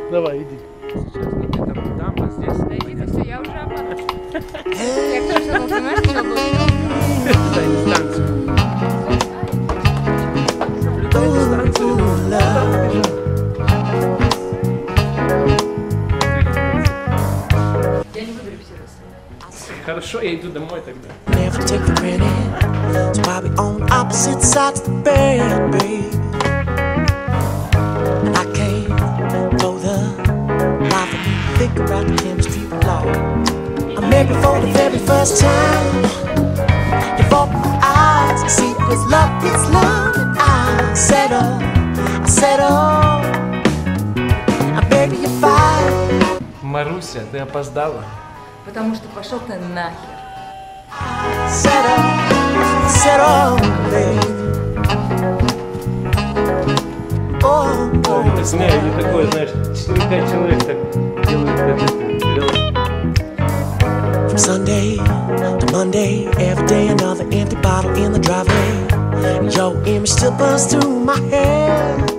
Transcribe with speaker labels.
Speaker 1: Давай, иди.
Speaker 2: Сейчас где-то там, а здесь.
Speaker 3: Да иди ты, все, я уже опаздываю. Я кто что был, понимаешь, что было?
Speaker 2: Дай дистанцию. Соблюдай дистанцию.
Speaker 3: Я не буду репетировать.
Speaker 2: Хорошо, я иду домой тогда.
Speaker 4: Never take for granted. That's why we on opposite sides of the bed, babe. And I can't go the life of me. Think about the chemistry of love. I met you for the very first time. You bought my eyes. You see, it's love, and I settle. And baby, you're fine.
Speaker 2: Маруся, ты опоздала.
Speaker 3: Потому что пошел ты нахер.
Speaker 4: Settle, baby.
Speaker 1: Так, знаешь, не такое, знаешь, 4-5 человек так делают, как это.
Speaker 4: From Sunday to Monday, every day another empty bottle in the driveway. Your image still burns through my head.